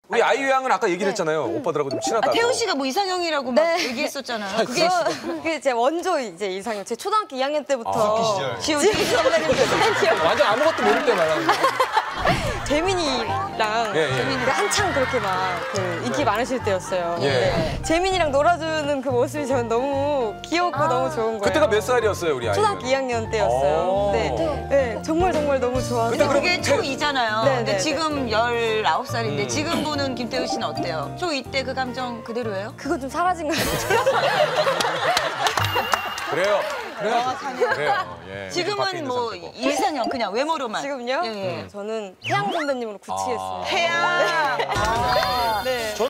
우리 아이유 양은 아까 얘기를 했잖아요. 오빠들하고 좀 친하다고. 태우 씨가 뭐 이상형이라고 막 얘기했었잖아요. 그게 제 원조 이제 이상형. 제 초등학교 2학년 때부터 지우 선배님 완전 아무것도 모를 때 말하는 거. 재민이랑 예. 한창 그렇게 막 그 인기 많으실 때였어요. 예. 근데 재민이랑 놀아주는 그 모습이 저는 너무 귀엽고 너무 좋은 거예요. 그때가 몇 살이었어요, 우리 아이유? 초등학교 2학년 때였어요. 네, 정말 너무 좋아서. 근데 그게 초2잖아요. 네, 근데 네, 지금 19살인데 지금 보는 김태우 씨는 어때요? 초2 때 그 감정 그대로예요? 그거 좀 사라진 것 같아요. 그래요. 정확하네요. 그래요. 예. 지금은 밖에 뭐 있는 이상형 그냥 외모로만. 지금요? 예. 저는 태양 선배님으로 굳히겠습니다. 태양. 네.